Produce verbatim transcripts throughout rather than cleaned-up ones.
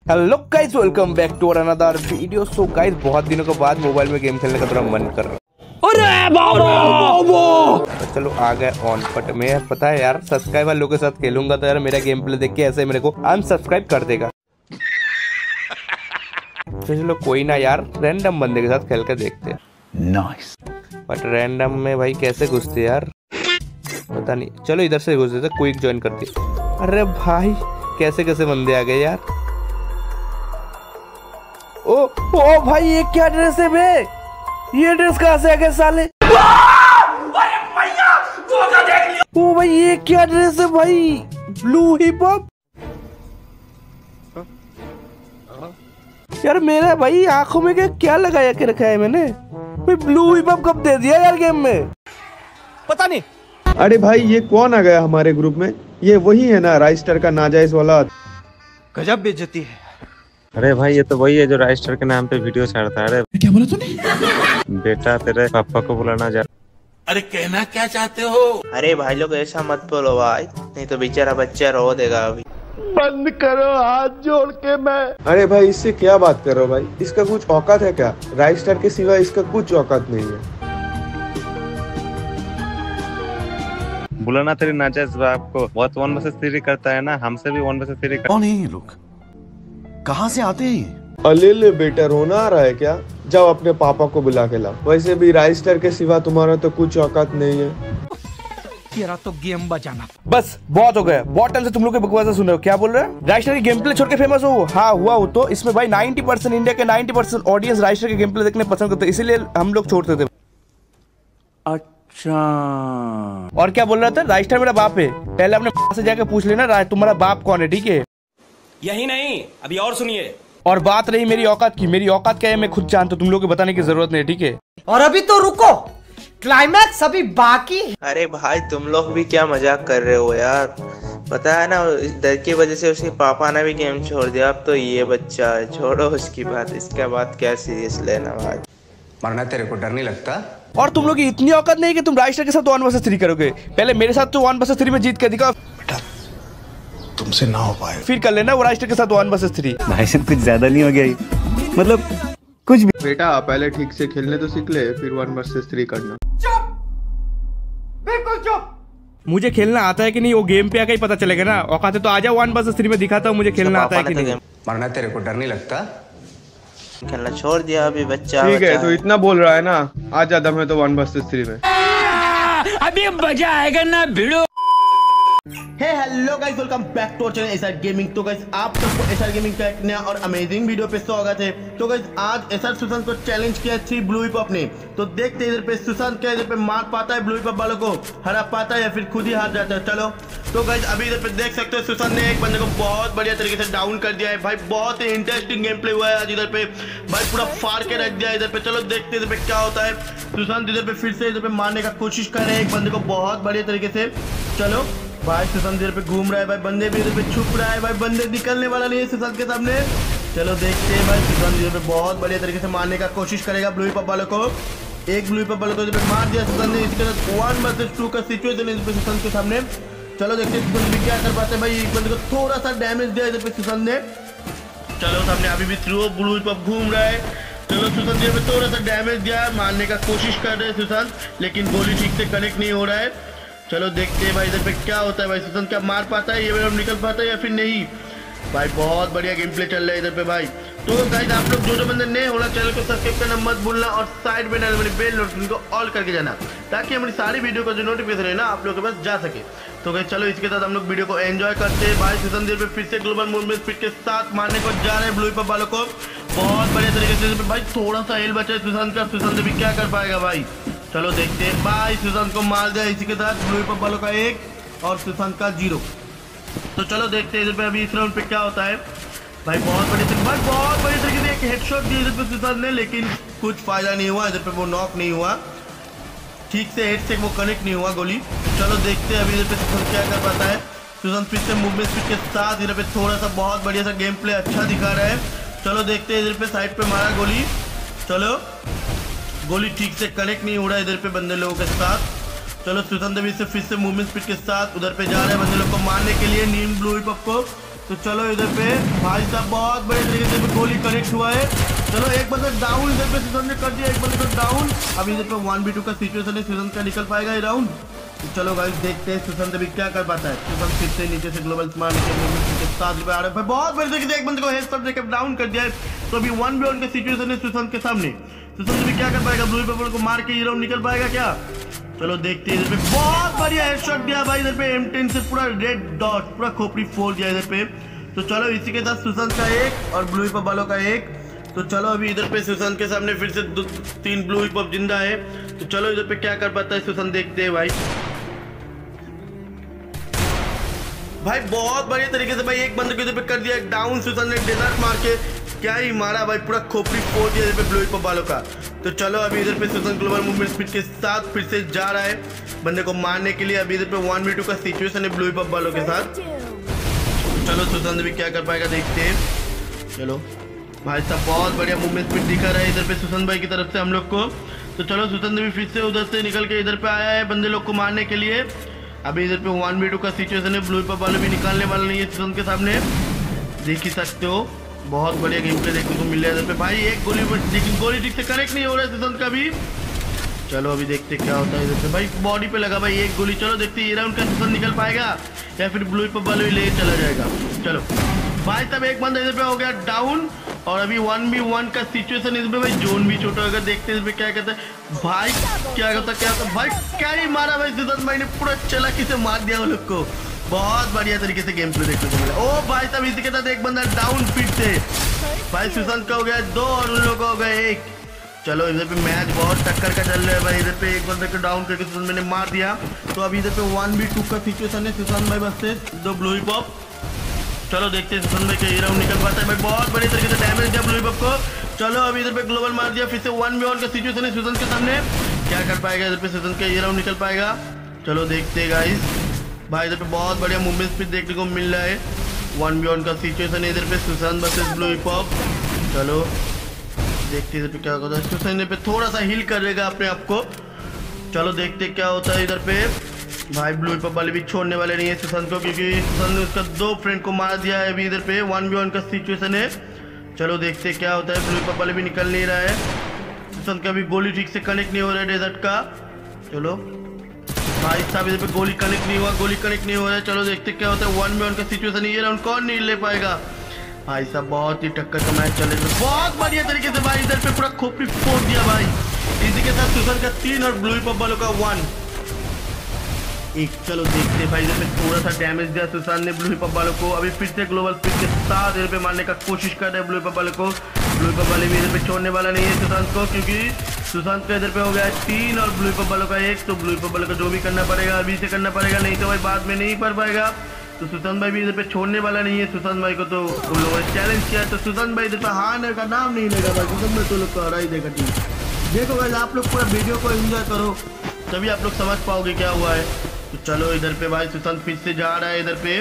Hello guys, welcome back to another video. So guys, बहुत दिनों के बाद मोबाइल में गेम खेलने का थोड़ा मन कर रहा है। अरे बाबा, तो चलो आ गए ऑन। बट मैं पता है यार, सब्सक्राइब वालों के साथ खेलूंगा तो यार मेरा गेम प्ले देख के ऐसे मेरे को अनसब्सक्राइब कर देगा। तो चलो कोई ना यार, रैंडम बंदे के साथ खेल कर देखते हैं। नाइस। बट रैंडम में भाई कैसे घुसते यार, पता नहीं। चलो इधर से घुस देते, क्विक ज्वाइन करते। अरे भाई कैसे कैसे बंदे आ गए यार। ओ ओ भाई, ये क्या ड्रेस है बे? ये ड्रेस कहाँ से आ गया साले? ओ भाई ये क्या ड्रेस है भाई? ब्लू हिप हॉप यार। मेरा भाई आंखों में क्या क्या लगाया के रखा है मैंने? भाई ब्लू हिप हॉप कब दे दिया यार गेम में, पता नहीं। अरे भाई ये कौन आ गया हमारे ग्रुप में? ये वही है ना राइस्टर का नाजायज वाला? गजब बेइज्जती है। अरे भाई ये तो वही है जो राइस्टर के नाम पे वीडियो छाड़ता है। अरे क्या बोला तूने? बेटा तेरे पापा को बुलाना जा। अरे कहना क्या चाहते हो? अरे भाई लोग ऐसा मत बोलो भाई, नहीं तो बेचारा बच्चा रो देगा अभी। बंद करो हाथ जोड़ के मैं। अरे भाई इससे क्या बात कर रहे हो भाई? इसका कुछ औकात है क्या? राइस्टर के सिवा इसका कुछ औकात नहीं है। बुलाना तेरे नाजायज बाप को। बहुत वन वर्सेस थ्री करता है ना, हमसे भी वन वर्सेस थ्री। कौन है ये लोग? कहाँ से आते हैं? अले ले बेटा, रोना आ रहा है क्या? जाओ अपने पापा को बुला के लाओ। वैसे भी राइस्टर के सिवा तुम्हारा तो कुछ औकात नहीं है। तेरा तो गेम बजाना। बस बहुत हो गया, बहुत टाइम से तुम लोग के बकवास सुन रहे हो। क्या बोल रहे हैं? राइस्टर के गेम प्ले छोड़ के फेमस हो? हाँ हुआ हो। तो इसमें भाई नाइन्टी परसेंट इंडिया के नाइन्टी परसेंट ऑडियंस राइस्टर के गेम प्ले देखने पसंद करते, इसीलिए हम लोग छोड़ते थे। अच्छा, और क्या बोल रहा था? राइस्टर मेरा बाप है। पहले अपने से जाके पूछ लेना तुम्हारा बाप कौन है, ठीक है? यही नहीं, अभी और सुनिए। और बात रही मेरी औकात की, मेरी औकात क्या है मैं खुद जानता हूँ, तुम लोग को बताने की जरूरत नहीं, ठीक है? और अभी तो रुको, क्लाइमैक्स अभी बाकी। अरे भाई तुम लोग भी क्या मजाक कर रहे हो यार? पता है ना, इस डर की वजह से उसके पापा ने भी गेम छोड़ दिया। अब तो ये बच्चा है, छोड़ो उसकी बात। इसका बात क्या सीरियस लेना भाई। मरना तेरे को डर नहीं लगता? और तुम लोग की इतनी औकात नहीं कि तुम राइस्टर के साथ वन वर्सेस थ्री करोगे। पहले मेरे साथ तो वन वर्सेस थ्री में जीत के दिखाओ। तुमसे ना हो पाए, फिर कर लेना वो राइस्टर के साथ वन वर्सेस थ्री। भाई साहब कुछ ज्यादा नहीं हो गया? मतलब कुछ भी। बेटा पहले ठीक से खेलने तो सीख ले, फिर वन वर्सेस थ्री करना। चुप, बिल्कुल चुप। मुझे खेलना आता है कि नहीं वो गेम पे आके ही पता चलेगा ना। औकात है तो आ जाओ, वन वर्सेस थ्री में दिखाता हूँ मुझे खेलना आता है कि नहीं। मरना तेरे को डर नहीं लगता? खेलना छोड़ दिया अभी बच्चा। ठीक है, तो इतना बोल रहा है ना, आ जा दम है तो वन वर्सेस थ्री में। अभी मजा आएगा ना भिड़ो। Hey hello guys, welcome back to our channel SR gaming. तो गाइस आप सबको एसआर गेमिंग का एक नया और अमेजिंग वीडियो पे स्वागत है। तो गाइस आज एसआर सुशांत को चैलेंज किया थ्री ब्लू हिप हॉप ने। तो देखते हैं इधर पे सुशांत क्या इधर पे मार पाता है ब्लू हिप हॉप वालों को, हरा पाता है या फिर खुद ही हार जाता है। चलो तो गाइस अभी इधर पे देख सकते हो सुशांत ने एक बंदे को बहुत बढ़िया तरीके से डाउन कर दिया है भाई। बहुत ही इंटरेस्टिंग गेम प्ले हुआ है आज इधर पे भाई, पूरा फाड़ के रख दिया इधर पे। चलो देखते हैं इधर पे क्या होता है। सुशांत इधर पे फिर से इधर पे मारने का कोशिश कर रहे हैं एक बंदे को बहुत बढ़िया तरीके से। चलो भाई सुशांत इधर पे घूम रहा है भाई, बंदे भी इधर पे छुप रहा है भाई, बंदे निकलने वाला नहीं है सुशांत के सामने। चलो देखते हैं भाई, सुशांत इधर पे बहुत बढ़िया तरीके से मारने का कोशिश करेगा ब्लू हिप हॉप वालों को। एक ब्लू हिप हॉप वालों को इधर पे मार दिया सुशांत ने। इसके साथ वन वर्सेस टू का सिचुएशन है सुशांत के सामने। चलो देखते हैं सुशांत भी क्या कर पाते हैं भाई। एक बंदे को थोड़ा सा डैमेज दिया इधर पे सुशांत ने। चलो सामने अभी भी थ्रू ब्लू हिप हॉप घूम रहा है। चलो सुशांत इधर पे थोड़ा सा डैमेज दिया, मारने का कोशिश कर रहे हैं सुशांत, लेकिन गोली ठीक से कनेक्ट नहीं हो रहा है। चलो देखते हैं भाई इधर पे क्या होता है भाई। सुशांत क्या मार पाता है, ये वेव निकल पाता है या फिर नहीं भाई। बहुत बढ़िया गेम प्ले चल रहा है इधर पे भाई। तो गाइस आप लोग जो जो बंदे नए हो चैनल को सब्सक्राइब करना मत भूलना, और साइड में डालने वाली बेल नोटिफिकेशन को ऑल करके जाना, ताकि हमारी सारी वीडियो का जो नोटिफिकेशन है ना आप लोगों के पास जा सके। तो गाइस चलो इसके साथ हम लोग वीडियो को एंजॉय करते हैं भाई। सुशांत इधर पे फिर से ग्लोबल मूवमेंट स्पीड के साथ मारने को जा रहे हैं ब्लू हिप हॉप वालों को बहुत बढ़िया तरीके से भाई। थोड़ा सा हेल बचा है सुशांत का, सुशांत भी क्या कर पाएगा भाई। चलो देखते हैं भाई, सुशांत को मार दिया इसी के साथ ब्लू हिप हॉप वालों का एक और सुशांत का जीरो। तो चलो देखते हैं इधर पे अभी इस राउंड पे क्या होता है भाई। बहुत बड़ी तरीके भाई बहुत बड़ी तरीके से एक हेडशॉट दिया इधर पे सुशांत ने, लेकिन कुछ फायदा नहीं हुआ इधर पे, वो नॉक नहीं हुआ ठीक से, हेड से वो कनेक्ट नहीं हुआ गोली। चलो देखते हैं अभी इधर पे सुशांत क्या कर पाता है। सुशांत फिर से मूवमेंट स्पीड के साथ इधर पे थोड़ा सा बहुत बढ़िया सा गेम प्ले अच्छा दिखा रहा है। चलो देखते हैं इधर पे साइड पे मारा गोली। चलो गोली ठीक से कनेक्ट नहीं हो रहा है इधर पे बंदे लोगों के साथ। चलो सुशांत भी से फिर से मूवमेंट स्पीड के साथ उधर पे जा रहे हैं बंदे लोग को मारने के लिए नीम ब्लू हिप हॉप को। तो चलो इधर पे भाई साहब बहुत बड़े तरीके से गोली कनेक्ट हुआ है। चलो एक बंदा डाउन इधर पे सुशांत ने कर दिया, एक बंदे को डाउन। अब इधर पे वन बी टू का सिचुएशन है, सुशांत का निकल पाएगा ये राउंड। तो चलो गाइस देखते हैं सुशांत अभी क्या कर पाता है। सुशांत फिर से नीचे से ग्लोबल स्मार्ट के साथ रुपए आ रहा है, बहुत बड़े तरीके से एक बंदे को हेडशॉट देकर डाउन कर दिया है। तो अभी वन बी वन का सिचुएशन है सुशांत के सामने। सुशांत अभी क्या कर पाएगा, ब्लू पेपर को मार के ये राउंड निकल पाएगा क्या? चलो देखते हैं। इधर पे बहुत बढ़िया हेडशॉट दिया भाई, इधर पे एम टेन से पूरा रेड डॉट पूरा खोपड़ी फोड़ दिया इधर पे। तो चलो इसी के साथ सुशांत का एक और ब्लू हिप हॉप वालों का एक। तो चलो अभी इधर पे सुशांत के सामने फिर से दो तीन ब्लू हिप हॉप जिंदा है। तो चलो इधर पे क्या कर पाता है सुशांत, देखते हैं भाई। भाई बहुत बढ़िया तरीके से भाई एक बंदे को इधर पे कर दिया एक डाउन। सुशांत ने डेजर्ट मार के क्या ही मारा भाई, पूरा खोपड़ी फोड़ दिया इधर पे ब्लू हिप हॉप वालों का। तो चलो अभी इधर पे सुशांत ग्लोबल मूवमेंट स्पीड के साथ फिर से जा रहा है बंदे को मारने के लिए। अभी इधर पे वन वी टू का सिचुएशन है ब्लू हिप हॉप वालों के साथ। चलो सुशांत भी क्या कर पाएगा देखते हैं। चलो भाई साहब बहुत बढ़िया मूवमेंट स्पीड दिखा रहा है इधर पे सुशांत भाई की तरफ से हम लोग को। तो चलो सुशांत भी फिर से उधर से निकल के इधर पे आया है बंदे लोग को मारने के लिए। अभी इधर पे वन वी टू का सिचुएशन है, ब्लू हिप हॉप वाले भी निकालने वाले नहीं है सुशांत के सामने, देख ही सकते हो। बहुत बढ़िया गेम प्ले देखने को मिल रहा है इधर पे भाई। एक गोली लेकिन गोली ठीक से कनेक्ट नहीं हो रहा है सुशांत का भी। चलो अभी देखते क्या होता है इधर पे भाई, बॉडी पे लगा भाई एक गोली। चलो देखते ये राउंड का सुशांत निकल पाएगा या फिर ब्लू हिप हॉप वाले ले चला जाएगा। चलो भाई तब एक बंदा इधर पे हो गया डाउन और अभी वन बी वन का सिचुएशन इधर पे भाई। जोन भी छोटा होगा, देखते हैं इधर पे क्या कहता है भाई। क्या होता क्या होता भाई, क्या ही मारा भाई सुशांत भाई ने, पूरा चलाकी से मार दिया वो लोग को। बहुत बढ़िया तरीके से गेम प्ले देखने को मिला। ओ भाई साहब इसी के साथ एक बंदा डाउन फिट से भाई सुशांत का हो गया दो और उन लोगों का हो गया एक। चलो इधर पे मैच बहुत टक्कर का चल रहा है भाई। इधर पे एक बंदे को डाउन करके सुशांत मैंने मार दिया। तो अभी इधर पे वन बी टू का सिचुएशन है, सुशांत भाई बस से दो ब्लू हिप हॉप। चलो देखते हैं सुशांत भाई का ये राउंड निकल पाता है भाई। बहुत बड़ी तरीके से डैमेज दिया ब्लू हिप हॉप को। चलो अभी इधर पे ग्लोबल मार दिया, फिर से वन बी वन का सिचुएशन है सुशांत के सामने। क्या कर पाएगा इधर पे सुशांत का ये राउंड निकल पाएगा? चलो देखते हैं गाइस भाई। इधर पे बहुत बढ़िया मूवमेंट स्पीड देखने को मिल रहा है। वन बी वन का सिचुएशन है इधर पे, Sushant versus blue hip hop. चलो देखते इधर पे क्या होता है। सुशांत पे थोड़ा सा हील करेगा अपने आप को। चलो देखते क्या होता है इधर पे भाई। ब्लू हिप हॉप वाले भी छोड़ने वाले नहीं है सुशांत को, क्योंकि सुशांत ने उसका दो फ्रेंड को मार दिया है। अभी इधर पे वन बी वन का सिचुएशन है। चलो देखते क्या होता है। ब्लू हिप हॉप वाले भी निकल नहीं रहा है, सुशांत का भी गोली ठीक से कनेक्ट नहीं हो रहा है डेजर्ट का। चलो भाई साहब इधर पे गोली कनेक्ट नहीं हुआ, गोली कनेक्ट नहीं हो रहा है। चलो देखते क्या होता है। वन बी वन का सिचुएशन है, ये राउंड कौन नहीं ले पाएगा भाई साहब। बहुत ही टक्कर का मैच चल रहा है, बहुत बढ़िया तरीके से भाई। इधर पे पूरा खोपड़ी फोड़ दिया भाई। इसी के साथ सुशांत का तीन और ब्लू हिप हॉप वालों का वन एक। चलो देखते भाई इधर पे थोड़ा सा डैमेज दिया सुशांत ने ब्लू हिप हॉप वालों को। अभी फिर से ग्लोबल स्पीड के साथ इधर पे मारने का कोशिश कर रहे हैं ब्लू हिप हॉप वाले को। ब्लू हिप हॉप वाले भी इधर पे छोड़ने वाला नहीं है सुशांत को, क्योंकि सुशांत का इधर पे हो गया तीन और ब्लू हिप हॉप वालों का एक। तो ब्लू हिप हॉप वालों को जो भी करना पड़ेगा अभी से करना पड़ेगा, नहीं तो भाई बाद में नहीं कर पाएगा। तो सुशांत भाई भी इधर पे छोड़ने वाला नहीं है। सुशांत भाई को तो उन लोगों ने चैलेंज किया है, तो सुशांत भाई इधर पे हारने का नाम नहीं लेगा भाई। सुशांत भाई तो लोग को हरा ही देगा टीम। देखो भाई आप लोग पूरा वीडियो को एंजॉय करो, तभी आप लोग समझ पाओगे क्या हुआ है। तो चलो इधर पे भाई सुशांत फिर से जा रहा है इधर पे।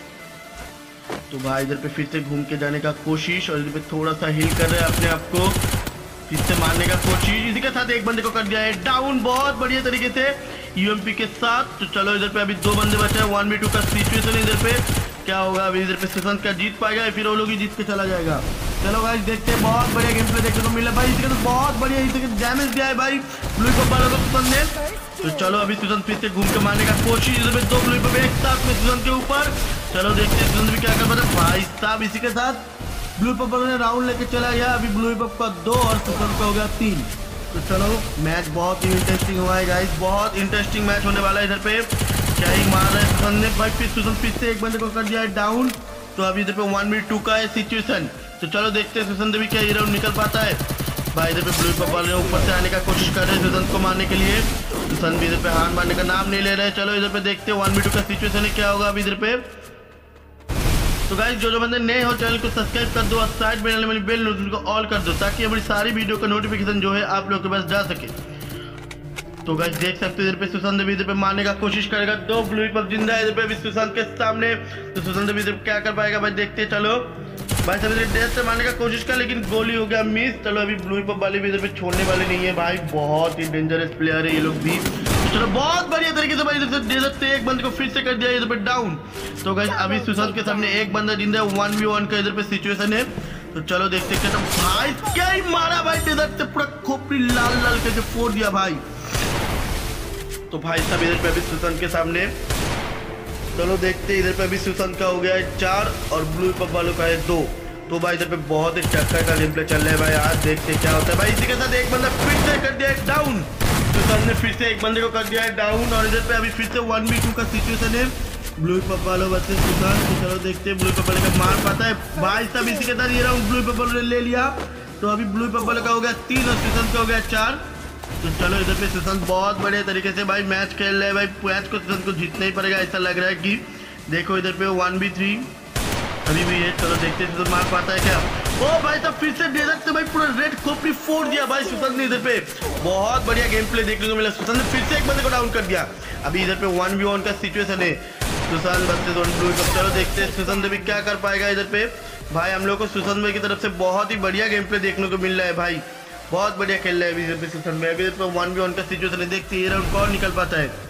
तो भाई इधर पे फिर से घूम के जाने का कोशिश और इधर पे थोड़ा सा हिल कर रहे हैं अपने आप को, फिर से मारने का कोशिश। इसी के साथ एक बंदे को कर दिया है डाउन बहुत बढ़िया तरीके से यूएमपी के साथ। तो चलो इधर पे अभी दो बंदे बचे हैं। वन बी टू का सिचुएशन इधर पे क्या होगा। अभी इधर पे सुशांत का जीत पाएगा या फिर वो लोग ही जीत के चला जाएगा। चलो गाइस देखते हैं, बहुत बढ़िया गेम प्ले देखने को मिला भाई। इसके तो बहुत बढ़िया इसी के डैमेज दिया है भाई ब्लू हिप हॉप वालों को सुशांत ने। तो चलो अभी सुशांत फिर से घूम के मारने का कोशिश। इधर पे दो ब्लू हिप हॉप एक साथ में सुशांत के ऊपर। चलो देखते हैं सुशांत भी क्या कर पाता है भाई साहब। इसी के साथ ब्लू हिप हॉप ने राउंड लेके चला गया। अभी ब्लू हिप हॉप का दो और सुशांत का हो गया तीन। तो चलो मैच बहुत ही इंटरेस्टिंग हुआ है गाइस, बहुत इंटरेस्टिंग मैच होने वाला है। इधर पे क्या ही मार रहा है सुशांत ने भाई। फिर सुशांत फिर से एक बंदे को कर दिया है डाउन। तो अभी इधर पे वन मिनट टू का है सिचुएशन। तो चलो देखते हैं सुशांत भी क्या ये राउंड निकल पाता है भाई। इधर पे ब्लू हिप हॉप वाले ऊपर से आने का कोशिश कर रहे हैं सुशांत को मारने के लिए। सुशांत भी इधर पे हार मारने का नाम नहीं ले रहे हैं। चलो इधर पे देखते हैं वन मिनट टू का सिचुएशन है, क्या होगा अभी इधर पे। तो गाइस जो जो बंदे नए हो चैनल को सब्सक्राइब कर दो और साइड में वाली बेल नोटिफिकेशन को ऑल कर दो, ताकि हमारी सारी वीडियो का नोटिफिकेशन जो है आप लोगों के पास जा सके। तो गाइस देख सकते हो इधर पे सुशांत भी इधर पे मारने का कोशिश करेगा। दो ब्लू हिप हॉप जिंदा है इधर पे अभी सुशांत के सामने। तो सुशांत भी इधर क्या कर पाएगा भाई, देखते चलो भाई। सब इधर डेथ से मारने का कोशिश कर, लेकिन गोली हो गया मिस। चलो अभी ब्लू हिप हॉप वाले भी इधर पे छोड़ने वाले नहीं है भाई, बहुत ही डेंजरस प्लेयर है ये लोग भी। चलो बहुत बढ़िया तरीके से भाई इधर से दे सकते एक बंदे को फिर से कर दिया इधर पे डाउन। तो गाइस अभी सुशांत के सामने एक बंदा जिंदा है, वन वी वन का इधर पे सिचुएशन है। तो चलो देखते हैं तो भाई क्या ही मारा भाई डेजर्ट से पूरा खोपड़ी लाल लाल करके फोड़ दिया भाई। तो भाई सब इधर पे अभी सुशांत के सामने, चलो देखते इधर पे अभी सुशांत का हो गया है चार और ब्लू पब वालों का है दो। तो भाई इधर पे बहुत ही टक्कर का गेम प्ले चल रहा है भाई, आज देखते क्या होता है भाई। इसी के साथ एक बंदा फिर से कर दिया है डाउन, सुशांत ने फिर से एक बंदे को कर दिया है डाउन और इधर पे अभी फिर से वन बी टू का सिचुएशन है, ब्लू पब वालों वर्सेस सुशांत। तो चलो देखते हैं ब्लू पब वाले का मार पाता है भाई सब। इसी के साथ ये राउंड ब्लू पब वाले ने ले लिया। तो अभी ब्लू पब वाले का हो गया तीन और सुशांत का हो गया चार। तो चलो इधर पे सुशांत बहुत बढ़िया तरीके से भाई मैच खेल रहे हैं भाई, मैच को सुशांत को जीतना ही पड़ेगा ऐसा लग रहा है कि देखो इधर पे वन बी थ्री अभी भी है। चलो देखते हैं सुशांत मार पाता है क्या। ओ भाई साहब फिर से डेजर्ट से भाई पूरा रेड खोपड़ी फोड़ दिया भाई सुशांत ने। इधर पे बहुत बढ़िया गेम प्ले देखने को मिला, सुशांत ने फिर से एक बंदे को डाउन कर दिया। अभी इधर पे वन वी वन का सिचुएशन है, सुशांत वर्सेस वन ब्लू। चलो देखते हैं सुशांत अभी क्या कर पाएगा इधर पे भाई। हम लोग को सुशांत भाई की तरफ से बहुत ही बढ़िया गेम प्ले देखने को मिल रहा है भाई, बहुत बढ़िया खेल रहा है अभी इधर पे सुशांत भाई। अभी इधर पे वन वी वन का सिचुएशन है, देखते हैं राउंड कौन निकल पाता है।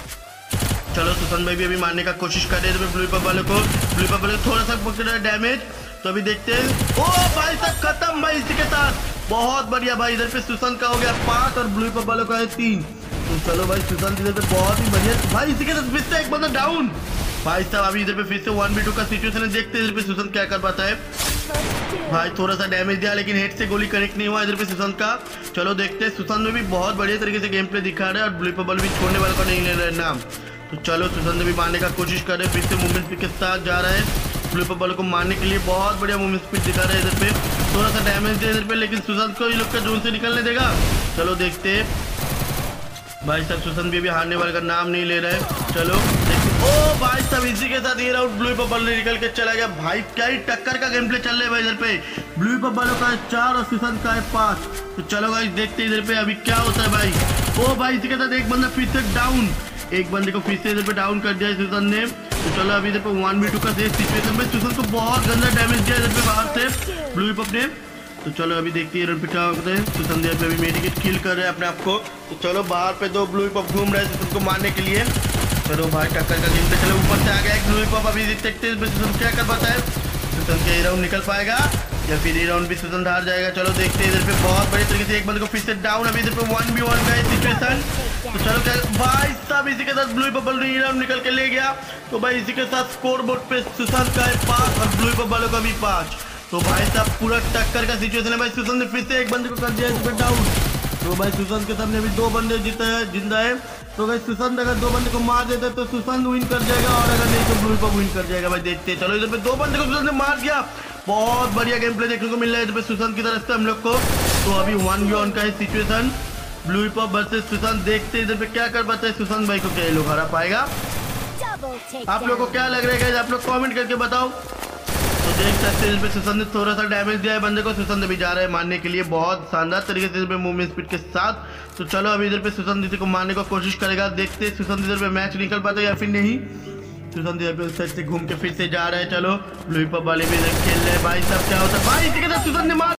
चलो सुशांत भाई भी अभी मारने का कोशिश कर रहे हैं ब्लू पब वाले को, ब्लू पब वाले थोड़ा सा पकड़ रहा है डैमेज। तो अभी देखते हैं ओ भाई साहब खत्म भाई इसी के साथ, बहुत बढ़िया भाई। इधर पे सुशांत का हो गया पांच और ब्लू पब वालों का है तीन। तो चलो भाई सुशांत इधर पे बहुत ही बढ़िया भाई, इसी के साथ फिर से एक बंदा डाउन भाई साहब। अभी इधर पे फिर से वन बी टू का सिचुएशन है, देखते हैं इधर पे सुशांत क्या कर पाता है भाई। थोड़ा सा डैमेज दिया लेकिन हेड से गोली कनेक्ट नहीं हुआ इधर पे सुशांत का। चलो देखते हैं सुशांत में भी बहुत बढ़िया तरीके से गेम प्ले दिखा रहा है और ब्लू पब वाले भी छोड़ने वाले को नहीं ले रहे नाम। तो चलो सुशांत भी मारने का कोशिश कर रहे हैं, फिर से मूवमेंट स्पीड के साथ जा रहा है ब्लू पब वालों को मारने के लिए, बहुत बढ़िया मूवमेंट स्पीड दिखा रहा है इधर पे। थोड़ा सा डैमेज दिया इधर पे लेकिन सुशांत को ये लोग का जोन से निकलने देगा। चलो देखते हैं भाई साहब सुशांत भी अभी हारने वाले का नाम नहीं ले रहा है। चलो ओ भाई साहब इसी के साथ ये राउंड ब्लू पब वाले निकल के चला गया भाई। क्या ही टक्कर का गेम प्ले चल रहा है भाई इधर पे, ब्लू पब वालों का है चार और सुशांत का है पांच। तो चलो भाई देखते इधर पे अभी क्या होता है भाई। ओ भाई इसी के साथ एक बंदा फिर से डाउन, एक बंदे को फिर से इधर पे डाउन कर दिया सुशांत ने। तो चलो अभी इधर पे वन बी टू का सिचुएशन में सुशांत को बहुत गंदा डैमेज दिया इधर पे बाहर से ब्लू पब ने। तो चलो अभी देखते हैं रन पे क्या होता है। सुशांत पे अभी मेडिकेट किल कर रहे हैं अपने आप को। तो चलो बाहर पे दो ब्लू पब घूम रहे हैं सुशांत को मारने के लिए। चलो भाई टक्कर का गेम पे चलो ऊपर से आ गया एक ब्लू पब। अभी देखते हैं सुशांत क्या कर पाता है, सुशांत का ये राउंड निकल पाएगा या फिर ये राउंड भी सुशांत हार जाएगा। चलो देखते हैं इधर पे बहुत बड़े तरीके से एक बंदे को फिर से डाउन, अभी इधर पे वन बी वन का है सिचुएशन। तो चलो क्या भाई साहब इसी के साथ ब्लू पब ये राउंड निकल के ले गया। तो भाई इसी के साथ स्कोर बोर्ड पे सुशांत का है पांच और ब्लू पब वालों का भी पांच। तो भाई साहब पूरा टक्कर का सिचुएशन है भाई। सुशांत ने फिर से एक बंदे को कर दिया इस पे डाउन। तो भाई सुशांत के सामने अभी दो बंदे जीता है जिंदा है। तो भाई सुशांत अगर दो बंदे को मार देता है तो सुशांत विन कर जाएगा और अगर नहीं तो ब्लू पब विन कर जाएगा भाई। देखते हैं चलो इधर पे दो बंदे को सुशांत ने मार दिया, बहुत बढ़िया गेम प्ले देखने को मिल रहा है इधर पे सुशांत की तरफ से हम लोग को। तो अभी वन वी वन का है situation, blue pub versus Sushant. देखते हैं इधर पे क्या कर पाता है सुशांत भाई को, क्या ये लोग हरा पाएगा। आप लोग को क्या लग रहा है आप लोग कमेंट करके बताओ। तो देख सकते हैं सुशांत ने थोड़ा सा डैमेज दिया है बंदे को, सुशांत अभी जा रहा है मारने के लिए बहुत शानदार तरीके से इधर पे मूवमेंट स्पीड के साथ। तो चलो अभी इधर पे सुशांत इसी को मारने की कोशिश करेगा, देखते हैं सुशांत इधर पे मैच निकल पाता है या फिर नहीं। सुशांत इधर पे उस साइड से घूम के फिर से जा रहा है। चलो ब्लू पब वाले भी इधर खेल रहे हैं भाई साहब, क्या होता है भाई इसी के साथ सुशांत ने मार